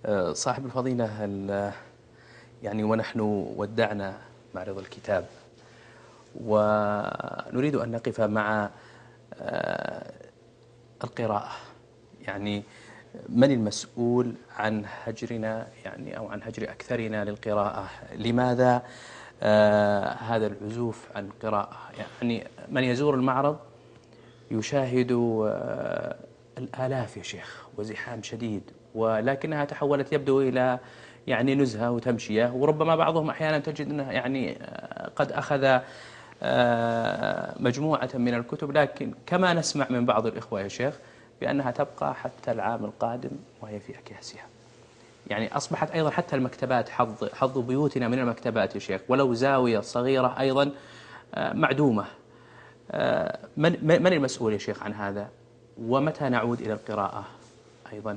صاحب الفضيلة، يعني ونحن ودعنا معرض الكتاب ونريد أن نقف مع القراءة. يعني من المسؤول عن هجرنا، يعني أو عن هجر أكثرنا للقراءة؟ لماذا هذا العزوف عن القراءة؟ يعني من يزور المعرض يشاهد الآلاف يا شيخ وزحام شديد، ولكنها تحولت يبدو إلى يعني نزهة وتمشية، وربما بعضهم أحيانا تجد أنه يعني قد أخذ مجموعة من الكتب، لكن كما نسمع من بعض الإخوة يا شيخ بأنها تبقى حتى العام القادم وهي في أكياسها. يعني أصبحت أيضا حتى المكتبات، حظ بيوتنا من المكتبات يا شيخ ولو زاوية صغيرة أيضا معدومة. من المسؤول يا شيخ عن هذا؟ ومتى نعود إلى القراءة أيضا؟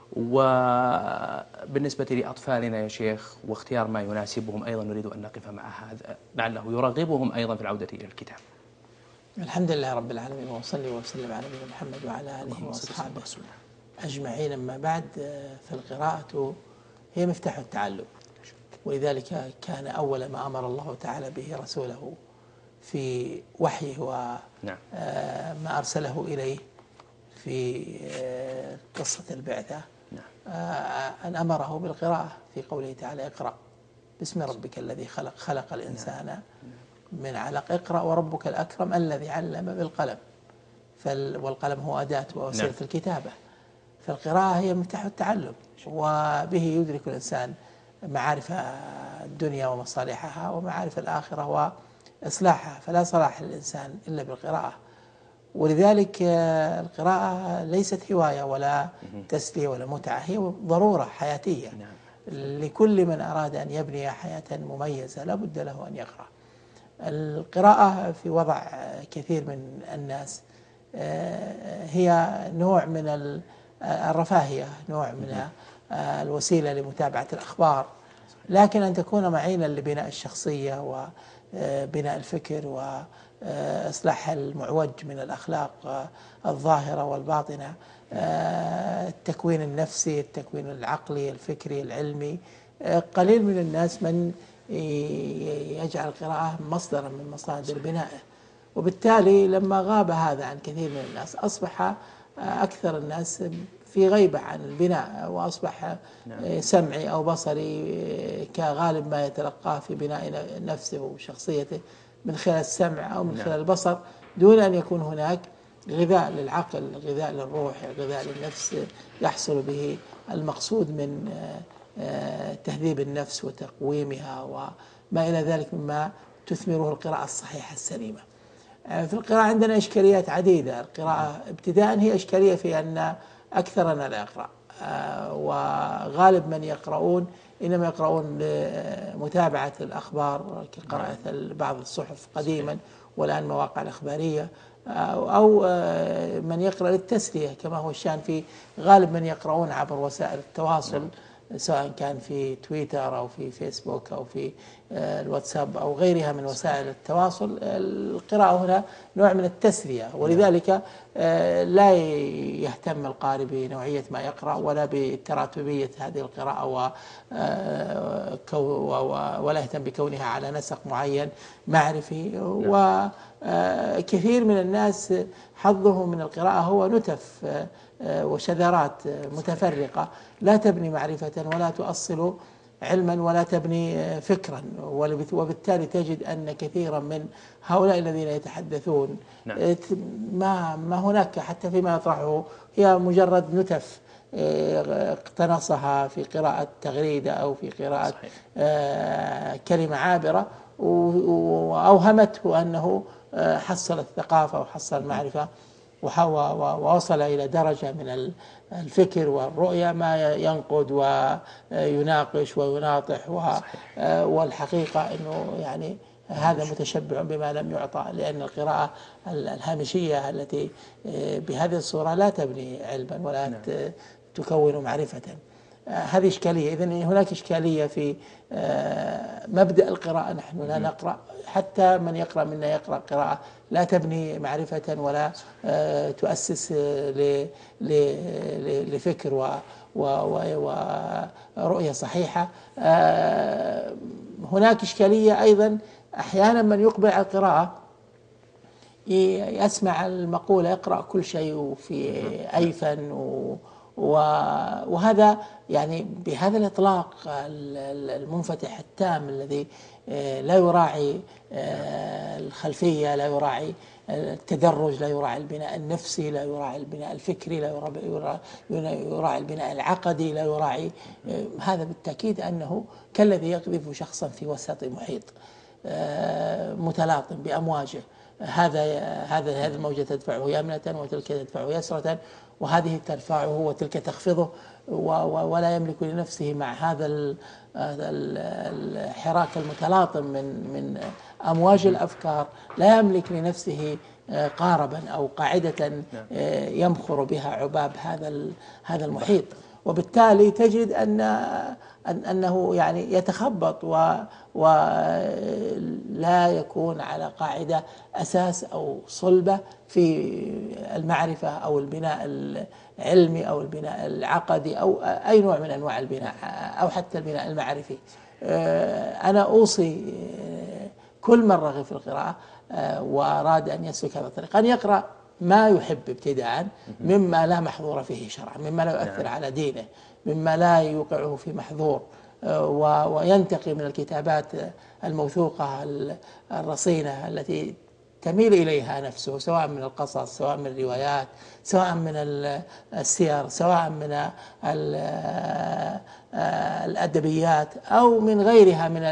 وبالنسبة لأطفالنا يا شيخ واختيار ما يناسبهم أيضا نريد أن نقف مع هذا لعله يرغبهم أيضا في العودة إلى الكتاب. الحمد لله رب العالمين، وصلي وسلم على نبينا محمد وعلى آله وأصحابه أجمعين. أما بعد، فالقراءة هي مفتاح التعلم، ولذلك كان أول ما أمر الله تعالى به رسوله في وحيه وما أرسله إليه في قصة البعثة أن أمره بالقراءة في قوله تعالى: اقرأ باسم ربك الذي خلق، خلق الإنسان من علق، اقرأ وربك الأكرم الذي علم بالقلم. والقلم هو أداة ووسيلة الكتابة. فالقراءة هي مفتاح التعلم، وبه يدرك الإنسان معارف الدنيا ومصالحها ومعارف الآخرة وإصلاحها، فلا صلاح للإنسان إلا بالقراءة. ولذلك القراءة ليست هواية ولا تسلية ولا متعة، هي ضرورة حياتية لكل من أراد أن يبني حياة مميزة، لا بد له أن يقرأ. القراءة في وضع كثير من الناس هي نوع من الرفاهية، نوع من الوسيلة لمتابعة الأخبار، لكن أن تكون معينا لبناء الشخصية وبناء الفكر وإصلاح المعوج من الأخلاق الظاهرة والباطنة، التكوين النفسي، التكوين العقلي، الفكري، العلمي. قليل من الناس من يجعل القراءة مصدرا من مصادر بنائه، وبالتالي لما غاب هذا عن كثير من الناس أصبح أكثر الناس في غيبة عن البناء، وأصبح سمعي أو بصري كغالب ما يتلقاه في بناء نفسه وشخصيته من خلال السمع أو من خلال البصر، دون أن يكون هناك غذاء للعقل، غذاء للروح، غذاء للنفس يحصل به المقصود من تهذيب النفس وتقويمها وما إلى ذلك مما تثمره القراءة الصحيحة السليمة. في القراءة عندنا إشكاليات عديدة. القراءة ابتداء هي إشكالية في أن أكثرنا لا يقرأ، وغالب من يقرؤون إنما يقرؤون لمتابعة الأخبار كقراءة بعض الصحف قديما والآن مواقع الأخبارية، أو من يقرأ للتسلية كما هو الشأن في غالب من يقرؤون عبر وسائل التواصل، سواء كان في تويتر أو في فيسبوك أو في الواتساب أو غيرها من وسائل التواصل. القراءة هنا نوع من التسلية، ولذلك لا يهتم القارئ بنوعية ما يقرأ ولا بتراتبية هذه القراءة ولا يهتم بكونها على نسق معين معرفي. وكثير من الناس حظه من القراءة هو نتف وشذرات متفرقة لا تبني معرفة ولا تؤصل علما ولا تبني فكرا، وبالتالي تجد أن كثيرا من هؤلاء الذين يتحدثون ما هناك حتى فيما يطرحه هي مجرد نتف اقتنصها في قراءة تغريدة أو في قراءة كلمة عابرة، وأوهمته أنه حصل الثقافة وحصل المعرفة ووصل إلى درجة من الفكر والرؤية ما ينقد ويناقش ويناطح، والحقيقة أنه يعني هذا متشبع بما لم يعطى، لأن القراءة الهامشية التي بهذه الصورة لا تبني علما ولا تكون معرفة. هذه إشكالية. إذن هناك إشكالية في مبدأ القراءة. نحن لا نقرأ، حتى من يقرأ منا يقرأ قراءة لا تبني معرفة ولا تؤسس لفكر ورؤية صحيحة. هناك إشكالية أيضا، أحيانا من يقبل على القراءة يسمع المقولة اقرأ كل شيء في أي فن، وهذا يعني بهذا الإطلاق المنفتح التام الذي لا يراعي الخلفية، لا يراعي التدرج، لا يراعي البناء النفسي، لا يراعي البناء الفكري، لا يراعي البناء العقدي، لا يراعي هذا، بالتأكيد أنه كالذي يقذف شخصا في وسط محيط متلاطم بأمواجه. هذه الموجة تدفعه يمنة وتلك تدفعه يسرة، وهذه ترفعه وتلك تخفضه، ولا يملك لنفسه مع هذا الحراك المتلاطم من أمواج الأفكار، لا يملك لنفسه قاربا أو قاعدة يمخر بها عباب هذا المحيط. وبالتالي تجد أنه يعني يتخبط ولا يكون على قاعدة أساس أو صلبة في المعرفة أو البناء العلمي أو البناء العقدي أو أي نوع من أنواع البناء أو حتى البناء المعرفي. أنا أوصي كل من رغب في القراءة وأراد أن يسلك هذا الطريق أن يقرأ ما يحب ابتداء، مما لا محظور فيه شرعا، مما لا يؤثر على دينه، مما لا يوقعه في محظور، وينتقي من الكتابات الموثوقة الرصينة التي تميل إليها نفسه، سواء من القصص، سواء من الروايات، سواء من السير، سواء من الأدبيات أو من غيرها من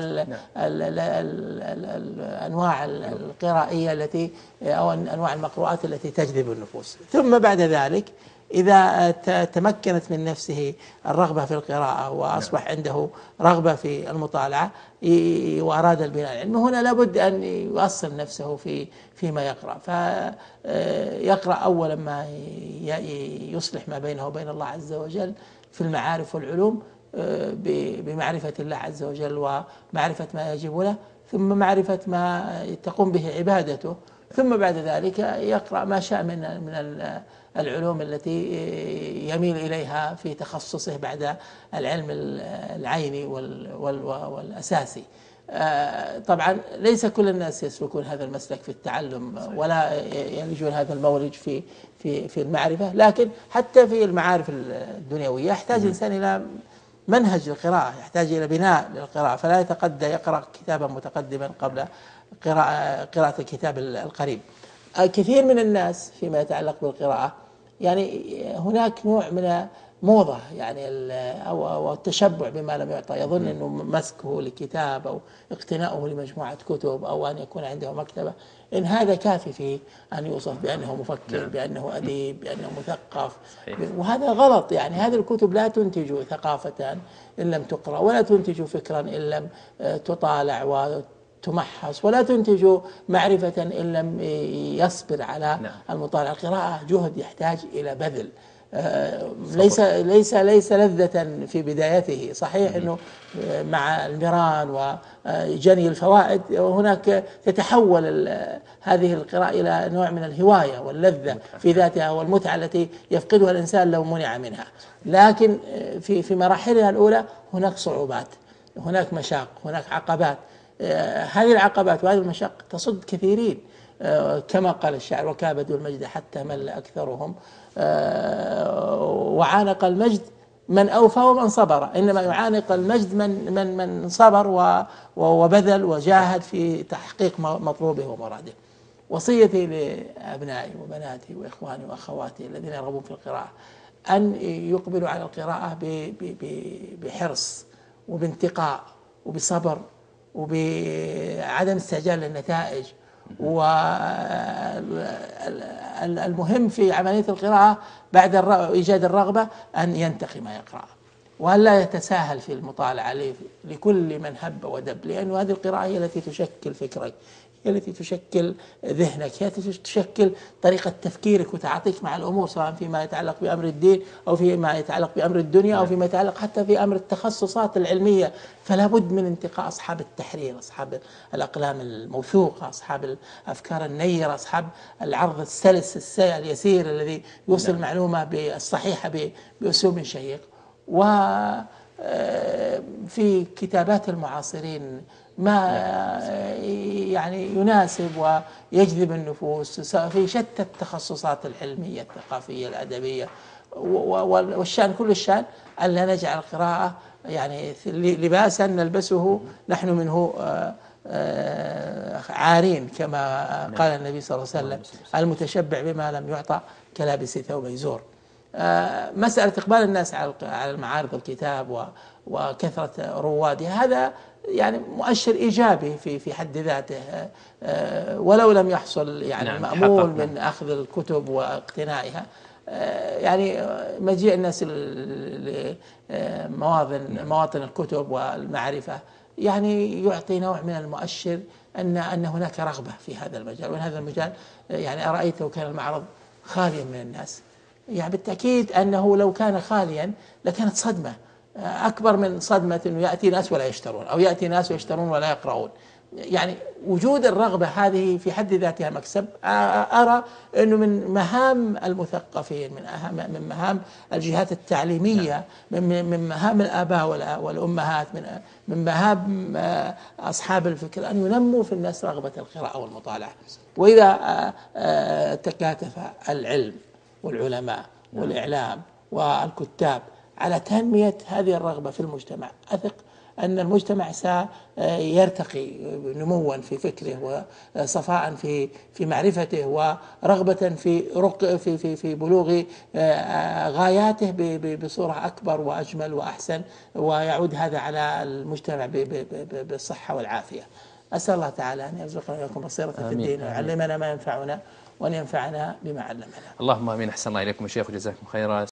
الأنواع القرائية التي أو أنواع المقروءات التي تجذب النفوس. ثم بعد ذلك إذا تمكنت من نفسه الرغبة في القراءة وأصبح عنده رغبة في المطالعة وأراد البناء العلمي، هنا لابد أن يؤصل نفسه فيما يقرأ، فيقرأ أولا ما يصلح ما بينه وبين الله عز وجل في المعارف والعلوم بمعرفة الله عز وجل ومعرفة ما يجب له، ثم معرفة ما تقوم به عبادته، ثم بعد ذلك يقرأ ما شاء من العلوم التي يميل إليها في تخصصه بعد العلم العيني والأساسي. طبعا ليس كل الناس يسلكون هذا المسلك في التعلم ولا يلجون هذا المولج في المعرفة، لكن حتى في المعارف الدنيوية يحتاج الإنسان إلى منهج القراءة، يحتاج إلى بناء للقراءة، فلا يتقدم يقرأ كتابا متقدما قبل قراءة الكتاب القريب. كثير من الناس فيما يتعلق بالقراءة يعني هناك نوع من موضة يعني أو التشبع بما لم يعطى، يظن أنه مسكه لكتاب أو اقتناؤه لمجموعة كتب أو أن يكون عنده مكتبة إن هذا كافي في أن يوصف بأنه مفكر، بأنه أديب، بأنه مثقف. وهذا غلط. يعني هذه الكتب لا تنتج ثقافة إن لم تقرأ، ولا تنتج فكرا إن لم تطالع وتمحص، ولا تنتج معرفة إن لم يصبر على المطالعة. القراءة جهد يحتاج إلى بذل، ليس لذة في بدايته. صحيح أنه مع المران وجني الفوائد هناك تتحول هذه القراءة إلى نوع من الهواية واللذة في ذاتها والمتعة التي يفقدها الإنسان لو منع منها، لكن في مراحلها الأولى هناك صعوبات، هناك مشاق، هناك عقبات. هذه العقبات وهذه المشاق تصد كثيرين، كما قال الشاعر: وكابدوا المجد حتى مل أكثرهم، وعانق المجد من أوفى ومن صبر. إنما يعانق المجد من صبر وبذل وجاهد في تحقيق مطلوبه ومراده. وصيتي لأبنائي وبناتي وإخواني وأخواتي الذين يرغبون في القراءة أن يقبلوا على القراءة بحرص وبانتقاء وبصبر وبعدم استعجال للنتائج. والمهم في عملية القراءة بعد إيجاد الرغبة أن ينتقي ما يقرأ، وأن لا يتساهل في المطالعة لكل من هب ودب، لأن هذه القراءة هي التي تشكل فكرك، هي التي تشكل ذهنك، هي التي تشكل طريقة تفكيرك وتعاطيك مع الأمور، سواء فيما يتعلق بأمر الدين أو فيما يتعلق بأمر الدنيا أو فيما يتعلق حتى في أمر التخصصات العلمية. فلا بد من انتقاء أصحاب التحرير، أصحاب الأقلام الموثوقة، أصحاب الأفكار النيرة، أصحاب العرض السلس اليسير الذي يوصل المعلومة بالصحيحة بأسلوب شيق. وفي كتابات المعاصرين ما يعني يناسب ويجذب النفوس في شتى التخصصات العلمية الثقافية الأدبية، والشأن كل الشأن أن لا نجعل القراءة يعني لباسا نلبسه نحن منه عارين، كما قال النبي صلى الله عليه وسلم: المتشبع بما لم يعطى كلابس ثوب يزور. مسألة إقبال الناس على المعارض الكتاب وكثرة روادها هذا يعني مؤشر إيجابي في حد ذاته، ولو لم يحصل يعني المأمول من أخذ الكتب واقتنائها. يعني مجيء الناس لمواطن الكتب والمعرفة يعني يعطي نوع من المؤشر أن هناك رغبة في هذا المجال، وإن هذا المجال يعني أرأيت لو كان المعرض خاليا من الناس، يعني بالتأكيد أنه لو كان خاليا لكانت صدمة أكبر من صدمة أنه يأتي ناس ولا يشترون، أو يأتي ناس ويشترون ولا يقرؤون. يعني وجود الرغبة هذه في حد ذاتها مكسب. أرى أنه من مهام المثقفين، من مهام الجهات التعليمية، من مهام الآباء والأمهات، من مهام أصحاب الفكر أن ينموا في الناس رغبة القراءة والمطالعة. وإذا تكاتف العلم والعلماء والإعلام والكتاب على تنمية هذه الرغبة في المجتمع، أثق أن المجتمع سيرتقي نموا في فكره وصفاء في معرفته ورغبة في بلوغ غاياته بصورة أكبر وأجمل وأحسن، ويعود هذا على المجتمع بالصحة والعافية. أسأل الله تعالى أن يرزقنا وإياكم بصيرة في الدين، ويعلمنا ما ينفعنا وأن ينفعنا بما علمنا. اللهم آمين. أحسن الله إليكم يا شيخ وجزاكم خيرا.